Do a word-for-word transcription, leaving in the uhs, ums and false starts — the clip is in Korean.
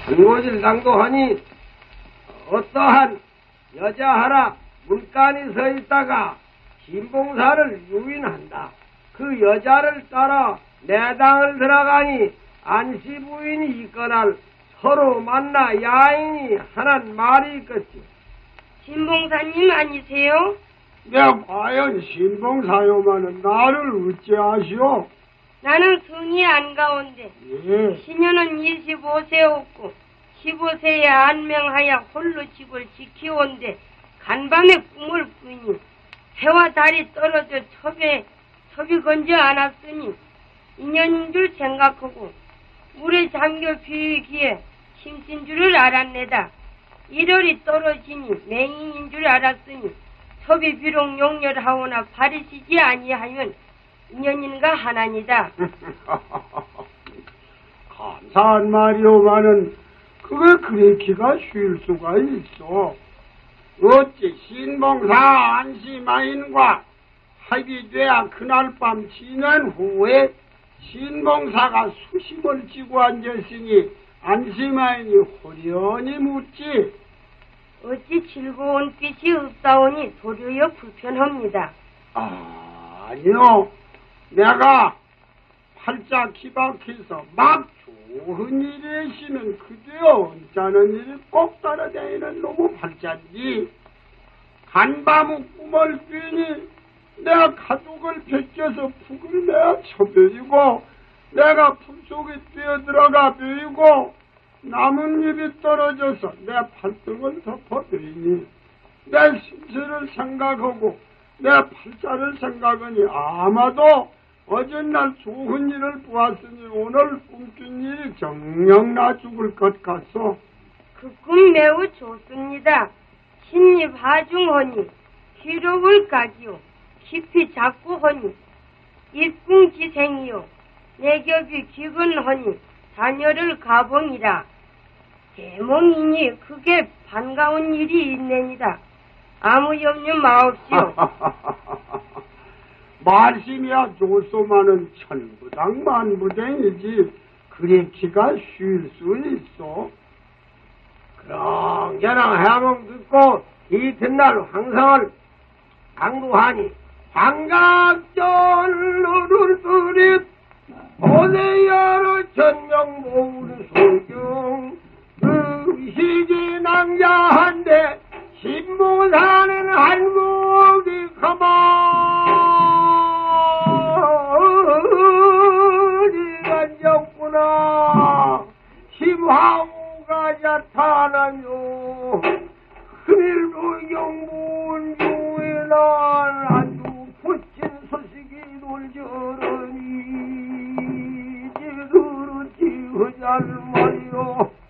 한고질 당도하니 어떠한 여자하라 문간이 서 있다가 신봉사를 유인한다. 그 여자를 따라 내 당을 들어가니 안씨 부인이 있거나 서로 만나 야인이 하는 말이 있겠지. 신봉사님 아니세요? 내가 과연 신봉사요마는 나를 어찌하시오? 나는 성이 안 가온데 예. 시녀는 이십오 세였고 십오 세에 안명하여 홀로 집을 지키온데 간밤에 꿈을 꾸니 해와 달이 떨어져 첩에 첩이 건져 안았으니 인연인 줄 생각하고 물에 잠겨 비기에 힘쓴 줄을 알았네다. 일월이 떨어지니 맹인인 줄 알았으니 첩이 비록 용렬하오나 바리시지 아니하면 인연인가 하나니다. 감사한 말이오마는 그게 그렇게가 쉴 수가 있어. 어찌 신봉사 안시마인과 합의돼야 그날 밤 지난 후에 신봉사가 수심을 쥐고 앉았으니 안시마인이 호련히 묻지. 어찌 즐거운 빛이 없사오니 도리어 불편합니다. 아, 아니요. 내가 팔자 기박해서 막 좋은 일이시는 그대여 언짢은 일이 꼭 따라다니는 놈의 팔자인지 간밤의 꿈을 꾸니 내가 가족을 벗겨서 푹을 내어 쳐버리고 내가 품속에 뛰어들어가 버리고 나뭇잎이 떨어져서 내 팔등을 덮어버리니 내 신세를 생각하고 내 팔자를 생각하니 아마도 어젯날 좋은 일을 보았으니 오늘 꿈꾼 일이 정녕 나 죽을 것 같소. 그 꿈 매우 좋습니다. 신입 하중하니 기록을 까기요 깊이 잡고 하니 입궁지생이요 내겹이 기근하니 자녀를 가봉이라 대몽이니 그게 반가운 일이 있네니다. 아무 염려 마옵시오. 말씀이야 좋소만은 천부당만부댕이지 그렇게가 쉴 수 있어. 그렁저렁 해몽 듣고 이튿날 황성을 강도하니 환각전루를 뿌릿 오대여러 천명 모으는 소경 의식이 낭자한데 신봉사는 한국이 가만히 앉았구나. 심하오가 나타나며 큰일로 영문중에 난 아주 붙인 소식이 돌저러니 지르르지 허잘 말이요.